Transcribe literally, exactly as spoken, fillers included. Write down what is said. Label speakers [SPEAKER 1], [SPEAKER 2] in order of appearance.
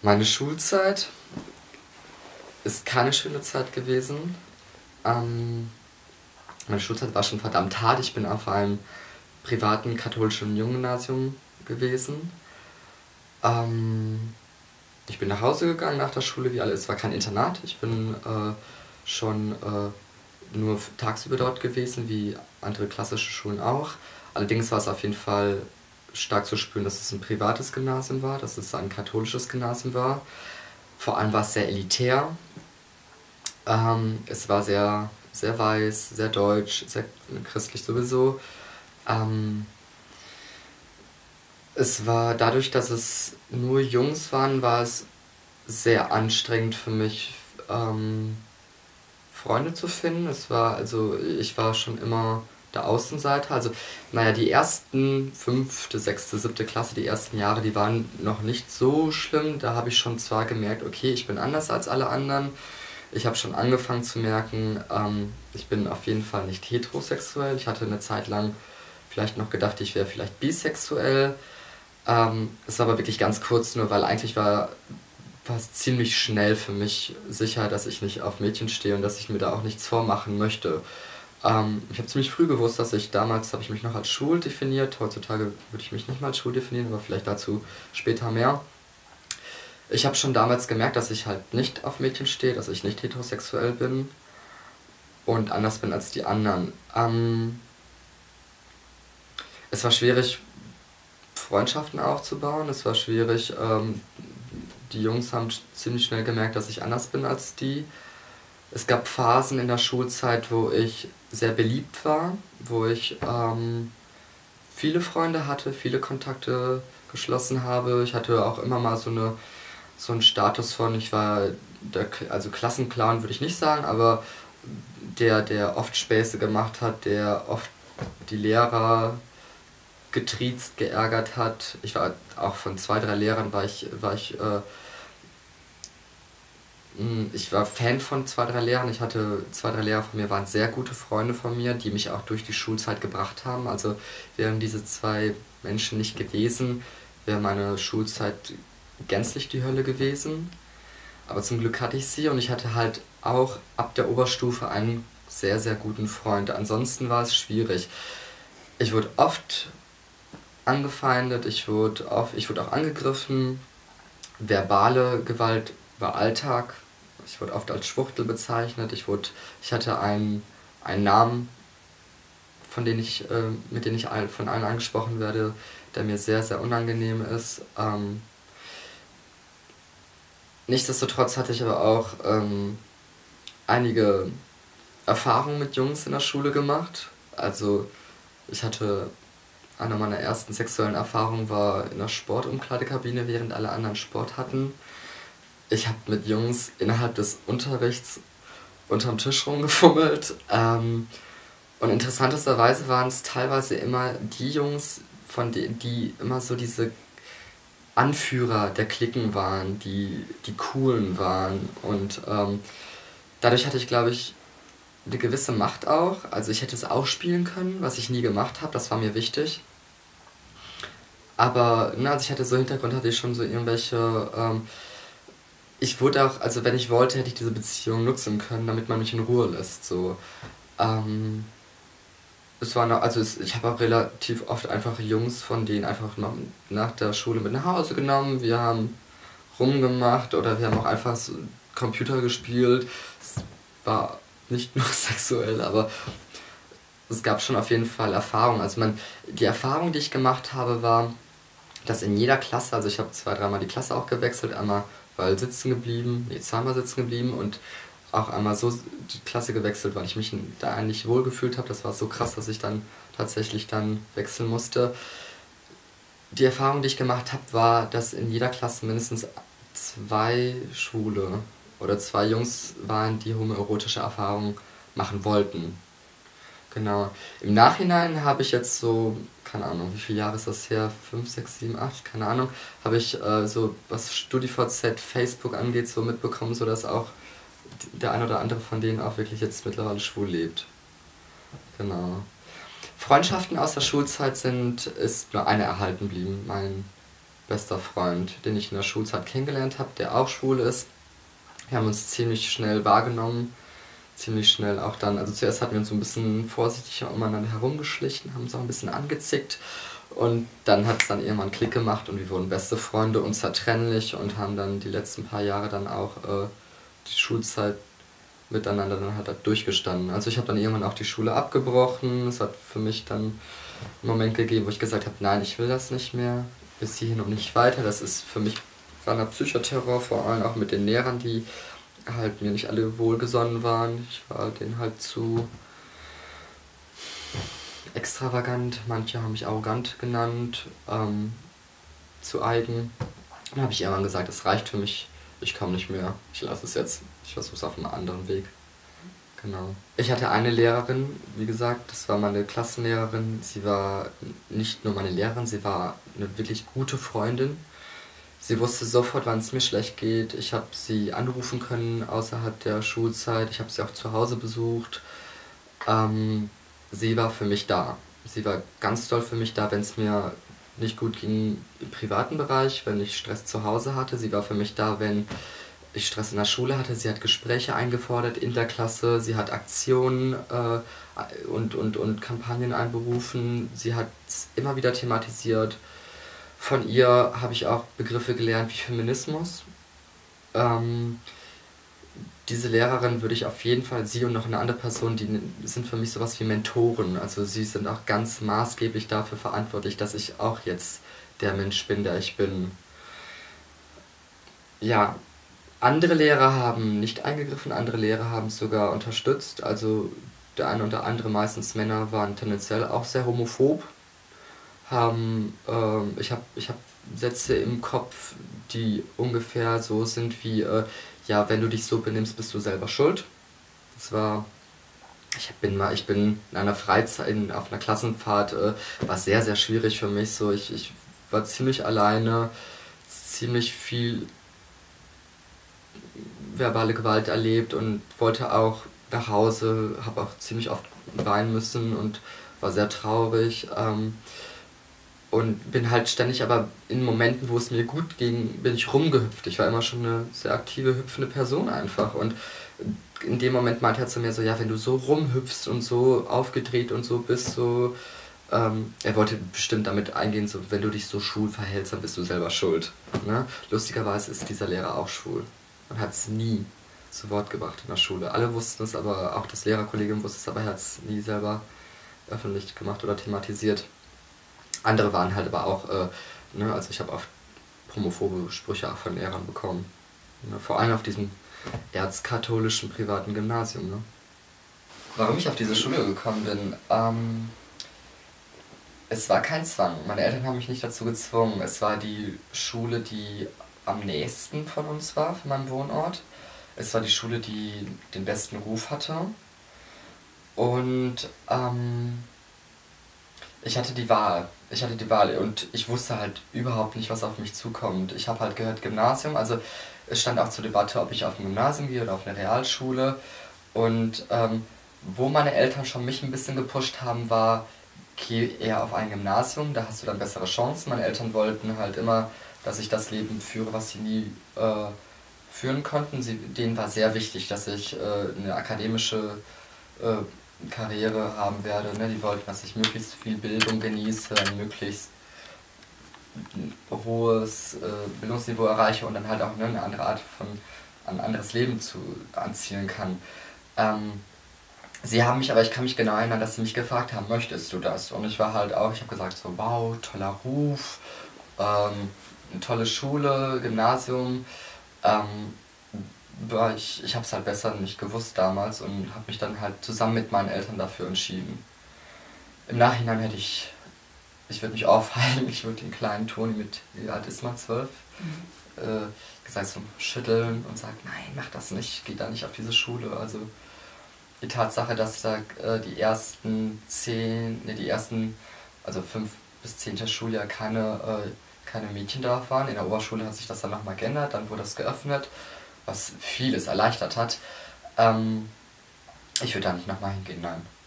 [SPEAKER 1] Meine Schulzeit ist keine schöne Zeit gewesen. Ähm, meine Schulzeit war schon verdammt hart. Ich bin auf einem privaten katholischen Junggymnasium gewesen. Ähm, ich bin nach Hause gegangen nach der Schule, wie alles. Es war kein Internat. Ich bin äh, schon äh, nur tagsüber dort gewesen, wie andere klassische Schulen auch. Allerdings war es auf jeden Fall stark zu spüren, dass es ein privates Gymnasium war, dass es ein katholisches Gymnasium war. Vor allem war es sehr elitär. Ähm, es war sehr, sehr weiß, sehr deutsch, sehr christlich sowieso. Ähm, es war dadurch, dass es nur Jungs waren, war es sehr anstrengend für mich, ähm, Freunde zu finden. Es war, also ich war schon immer der Außenseiter. Also, naja, die ersten fünfte, sechste, siebte Klasse, die ersten Jahre, die waren noch nicht so schlimm. Da habe ich schon zwar gemerkt, okay, ich bin anders als alle anderen. Ich habe schon angefangen zu merken, ähm, ich bin auf jeden Fall nicht heterosexuell. Ich hatte eine Zeit lang vielleicht noch gedacht, ich wäre vielleicht bisexuell. Ähm, es war aber wirklich ganz kurz nur, weil eigentlich war war es ziemlich schnell für mich sicher, dass ich nicht auf Mädchen stehe und dass ich mir da auch nichts vormachen möchte. Ähm, ich habe ziemlich früh gewusst, dass ich damals, habe ich mich noch als schwul definiert. Heutzutage würde ich mich nicht mal als schwul definieren, aber vielleicht dazu später mehr. Ich habe schon damals gemerkt, dass ich halt nicht auf Mädchen stehe, dass ich nicht heterosexuell bin und anders bin als die anderen. Ähm, es war schwierig, Freundschaften aufzubauen. Es war schwierig, ähm, die Jungs haben ziemlich schnell gemerkt, dass ich anders bin als die. Es gab Phasen in der Schulzeit, wo ich sehr beliebt war, wo ich ähm, viele Freunde hatte, viele Kontakte geschlossen habe. Ich hatte auch immer mal so eine so einen Status von, ich war der, also Klassenclown würde ich nicht sagen, aber der, der oft Späße gemacht hat, der oft die Lehrer getriezt, geärgert hat. Ich war auch von zwei, drei Lehrern war ich, war ich äh, Ich war Fan von zwei, drei Lehrern. Ich hatte zwei, drei Lehrer von mir, waren sehr gute Freunde von mir, die mich auch durch die Schulzeit gebracht haben. Also wären diese zwei Menschen nicht gewesen, wäre meine Schulzeit gänzlich die Hölle gewesen. Aber zum Glück hatte ich sie und ich hatte halt auch ab der Oberstufe einen sehr, sehr guten Freund. Ansonsten war es schwierig. Ich wurde oft angefeindet, ich wurde, oft, ich wurde auch angegriffen. Verbale Gewalt war Alltag. Ich wurde oft als Schwuchtel bezeichnet. Ich, wurde, ich hatte einen, einen Namen, von dem ich, äh, mit dem ich von allen angesprochen werde, der mir sehr, sehr unangenehm ist. Ähm, nichtsdestotrotz hatte ich aber auch ähm, einige Erfahrungen mit Jungs in der Schule gemacht. Also ich hatte eine meiner ersten sexuellen Erfahrungen war in der Sportumkleidekabine, während alle anderen Sport hatten. Ich habe mit Jungs innerhalb des Unterrichts unterm Tisch rumgefummelt. Ähm, und interessanterweise waren es teilweise immer die Jungs, von denen, die immer so diese Anführer der Cliquen waren, die die coolen waren. Und ähm, dadurch hatte ich, glaube ich, eine gewisse Macht auch. Also ich hätte es auch spielen können, was ich nie gemacht habe, das war mir wichtig. Aber ne, also ich hatte so Hintergrund, hatte ich schon so irgendwelche... Ähm, ich wurde auch, also wenn ich wollte, hätte ich diese Beziehung nutzen können, damit man mich in Ruhe lässt. So. Ähm, es war noch, also es, ich habe auch relativ oft einfach Jungs von denen einfach noch nach der Schule mit nach Hause genommen. Wir haben rumgemacht oder wir haben auch einfach so Computer gespielt. Es war nicht nur sexuell, aber es gab schon auf jeden Fall Erfahrungen. Also man, die Erfahrung, die ich gemacht habe, war, dass in jeder Klasse, also ich habe zwei, dreimal die Klasse auch gewechselt, einmal weil sitzen geblieben, nee, zweimal sitzen geblieben und auch einmal so die Klasse gewechselt, weil ich mich da eigentlich wohl gefühlt habe. Das war so krass, dass ich dann tatsächlich dann wechseln musste. Die Erfahrung, die ich gemacht habe, war, dass in jeder Klasse mindestens zwei Schwule oder zwei Jungs waren, die homoerotische Erfahrungen machen wollten. Genau. Im Nachhinein habe ich jetzt so, keine Ahnung, wie viele Jahre ist das her? Fünf, sechs, sieben, acht, keine Ahnung. Habe ich äh, so, was StudiVZ, Facebook angeht, so mitbekommen, so dass auch der ein oder andere von denen auch wirklich jetzt mittlerweile schwul lebt. Genau. Freundschaften aus der Schulzeit sind, ist nur eine erhalten geblieben. Mein bester Freund, den ich in der Schulzeit kennengelernt habe, der auch schwul ist. Wir haben uns ziemlich schnell wahrgenommen, ziemlich schnell auch dann, also zuerst hatten wir uns so ein bisschen vorsichtig umeinander herumgeschlichen, haben uns auch ein bisschen angezickt und dann hat es dann irgendwann Klick gemacht und wir wurden beste Freunde, unzertrennlich und haben dann die letzten paar Jahre dann auch äh, die Schulzeit miteinander dann halt durchgestanden. Also ich habe dann irgendwann auch die Schule abgebrochen, es hat für mich dann einen Moment gegeben, wo ich gesagt habe, nein, ich will das nicht mehr, bis hierhin und nicht weiter. Das ist für mich reiner Psychoterror, vor allem auch mit den Lehrern, die halt mir nicht alle wohlgesonnen waren. Ich war denen halt zu extravagant, manche haben mich arrogant genannt, ähm, zu eigen. Dann habe ich irgendwann gesagt, es reicht für mich, ich komme nicht mehr, ich lasse es jetzt, ich versuche es auf einem anderen Weg. Genau. Ich hatte eine Lehrerin, wie gesagt, das war meine Klassenlehrerin. Sie war nicht nur meine Lehrerin, sie war eine wirklich gute Freundin. Sie wusste sofort, wann es mir schlecht geht. Ich habe sie anrufen können außerhalb der Schulzeit. Ich habe sie auch zu Hause besucht. Ähm, sie war für mich da. Sie war ganz doll für mich da, wenn es mir nicht gut ging im privaten Bereich, wenn ich Stress zu Hause hatte. Sie war für mich da, wenn ich Stress in der Schule hatte. Sie hat Gespräche eingefordert in der Klasse. Sie hat Aktionen äh, und, und, und Kampagnen einberufen. Sie hat es immer wieder thematisiert. Von ihr habe ich auch Begriffe gelernt wie Feminismus. Ähm, diese Lehrerin würde ich auf jeden Fall, sie und noch eine andere Person, die sind für mich sowas wie Mentoren. Also sie sind auch ganz maßgeblich dafür verantwortlich, dass ich auch jetzt der Mensch bin, der ich bin. Ja, andere Lehrer haben nicht eingegriffen, andere Lehrer haben es sogar unterstützt. Also der eine oder andere, meistens Männer, waren tendenziell auch sehr homophob. Haben, ähm, ich habe ich hab Sätze im Kopf, die ungefähr so sind wie, äh, ja, wenn du dich so benimmst, bist du selber schuld. Das war, ich bin mal, ich bin in einer Freizeit, in, auf einer Klassenfahrt, äh, war sehr, sehr schwierig für mich. So, ich, ich war ziemlich alleine, ziemlich viel verbale Gewalt erlebt und wollte auch nach Hause, habe auch ziemlich oft weinen müssen und war sehr traurig. Ähm, und bin halt ständig, aber in Momenten, wo es mir gut ging, bin ich rumgehüpft. Ich war immer schon eine sehr aktive, hüpfende Person einfach. Und in dem Moment meinte er zu mir so, ja, wenn du so rumhüpfst und so aufgedreht und so bist, so, ähm, er wollte bestimmt damit eingehen, so, wenn du dich so schwul verhältst, dann bist du selber schuld. Ne? Lustigerweise ist dieser Lehrer auch schwul. Man hat es nie zu Wort gebracht in der Schule. Alle wussten es, aber auch das Lehrerkollegium wusste es, aber er hat es nie selber öffentlich gemacht oder thematisiert. Andere waren halt aber auch, äh, ne, also ich habe oft homophobe Sprüche auch von Lehrern bekommen. Ne, vor allem auf diesem erzkatholischen privaten Gymnasium. Ne. Warum ich auf diese Schule gekommen bin? Ähm, es war kein Zwang. Meine Eltern haben mich nicht dazu gezwungen. Es war die Schule, die am nächsten von uns war, von meinem Wohnort. Es war die Schule, die den besten Ruf hatte. Und ähm, ich hatte die Wahl. Ich hatte die Wahl und ich wusste halt überhaupt nicht, was auf mich zukommt. Ich habe halt gehört Gymnasium, also es stand auch zur Debatte, ob ich auf ein Gymnasium gehe oder auf eine Realschule. Und ähm, wo meine Eltern schon mich ein bisschen gepusht haben, war, geh eher auf ein Gymnasium, da hast du dann bessere Chancen. Meine Eltern wollten halt immer, dass ich das Leben führe, was sie nie äh, führen konnten. Sie, denen war sehr wichtig, dass ich äh, eine akademische äh, Karriere haben werde. Ne? Die wollten, dass ich möglichst viel Bildung genieße, ein möglichst hohes äh, Bildungsniveau erreiche und dann halt auch ne, eine andere Art von, ein anderes Leben zu anzielen kann. Ähm, sie haben mich, aber ich kann mich genau erinnern, dass sie mich gefragt haben, möchtest du das? Und ich war halt auch, ich habe gesagt so, wow, toller Ruf, ähm, eine tolle Schule, Gymnasium. Ähm, Boah, ich, ich habe es halt besser nicht gewusst damals und habe mich dann halt zusammen mit meinen Eltern dafür entschieden. Im Nachhinein hätte ich, ich würde mich aufhalten, ich würde den kleinen Toni mit, wie alt ist man, zwölf, mhm. äh, gesagt so schütteln und sagen, nein, mach das nicht, geh da nicht auf diese Schule. Also die Tatsache, dass da äh, die ersten zehn, ne, die ersten, also fünf bis zehnte Schuljahr keine, äh, keine Mädchen drauf waren. In der Oberschule hat sich das dann nochmal geändert, dann wurde das geöffnet, was vieles erleichtert hat. Ähm, ich würde da nicht nochmal hingehen, nein.